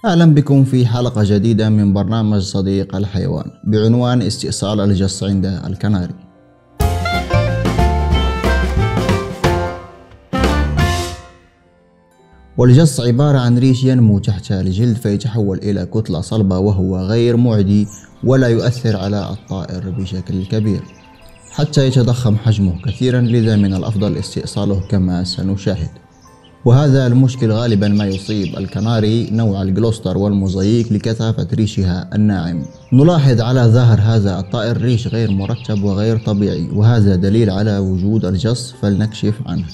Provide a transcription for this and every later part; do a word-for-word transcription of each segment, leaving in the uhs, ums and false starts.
أهلا بكم في حلقة جديدة من برنامج صديق الحيوان بعنوان استئصال الجص عند الكناري. والجص عبارة عن ريش ينمو تحت الجلد فيتحول إلى كتلة صلبة، وهو غير معدي ولا يؤثر على الطائر بشكل كبير حتى يتضخم حجمه كثيرا، لذا من الأفضل استئصاله كما سنشاهد. وهذا المشكل غالبا ما يصيب الكناري نوع الجلوستر والموزاييك لكثافة ريشها الناعم. نلاحظ على ظهر هذا الطائر ريش غير مرتب وغير طبيعي، وهذا دليل على وجود الجص، فلنكشف عنه.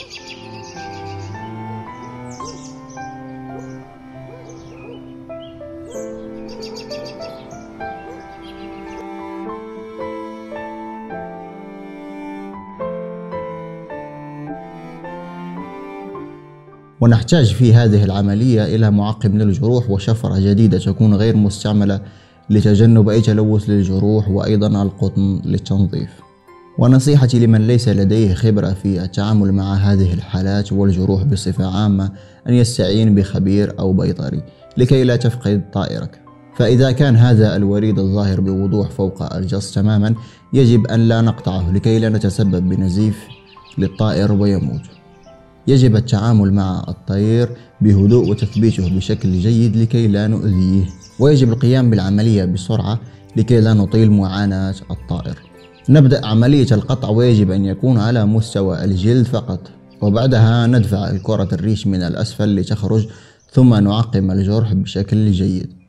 ونحتاج في هذه العملية إلى معقم للجروح وشفرة جديدة تكون غير مستعملة لتجنب أي تلوث للجروح، وأيضا القطن للتنظيف. ونصيحتي لمن ليس لديه خبرة في التعامل مع هذه الحالات والجروح بصفة عامة أن يستعين بخبير أو بيطري لكي لا تفقد طائرك. فإذا كان هذا الوريد الظاهر بوضوح فوق الجص تماما، يجب أن لا نقطعه لكي لا نتسبب بنزيف للطائر ويموت. يجب التعامل مع الطير بهدوء وتثبيته بشكل جيد لكي لا نؤذيه، ويجب القيام بالعملية بسرعة لكي لا نطيل معاناة الطائر. نبدأ عملية القطع، ويجب أن يكون على مستوى الجلد فقط، وبعدها ندفع الكرة الريش من الأسفل لتخرج، ثم نعقم الجرح بشكل جيد.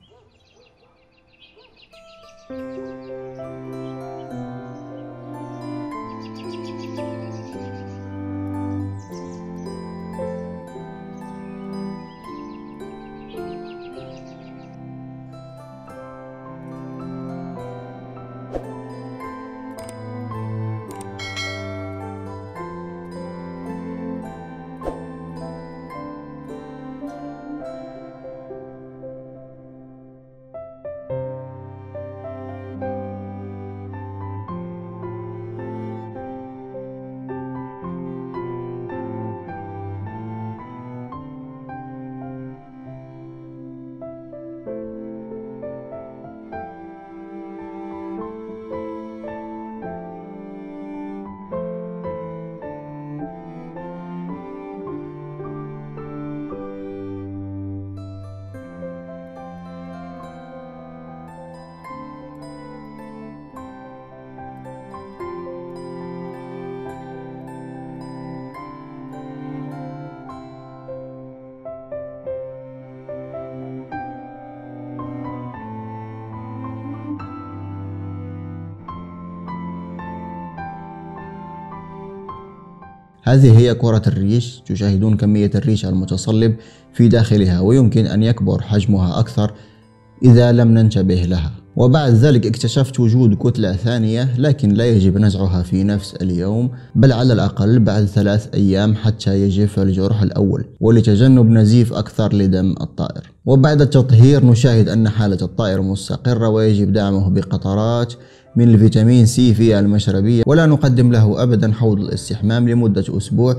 هذه هي كرة الريش، تشاهدون كمية الريش المتصلب في داخلها، ويمكن أن يكبر حجمها أكثر إذا لم ننتبه لها. وبعد ذلك اكتشفت وجود كتلة ثانية، لكن لا يجب نزعها في نفس اليوم، بل على الأقل بعد ثلاث أيام حتى يجف الجرح الأول، ولتجنب نزيف أكثر لدم الطائر. وبعد التطهير نشاهد أن حالة الطائر مستقرة، ويجب دعمه بقطرات من الفيتامين سي في المشربية، ولا نقدم له أبدا حوض الاستحمام لمدة أسبوع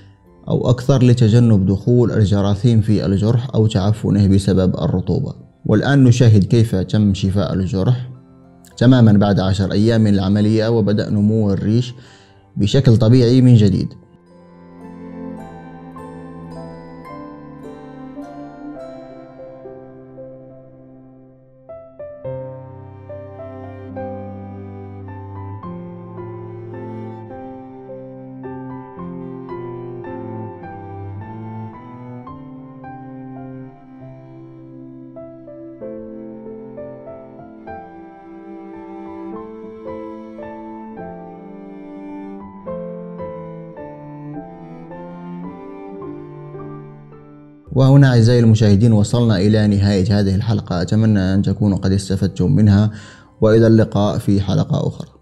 أو أكثر لتجنب دخول الجراثيم في الجرح أو تعفنه بسبب الرطوبة. والآن نشاهد كيف تم شفاء الجرح تماما بعد عشر أيام من العملية، وبدأ نمو الريش بشكل طبيعي من جديد. وهنا أعزائي المشاهدين وصلنا إلى نهاية هذه الحلقة، أتمنى أن تكونوا قد استفدتم منها، وإلى اللقاء في حلقة أخرى.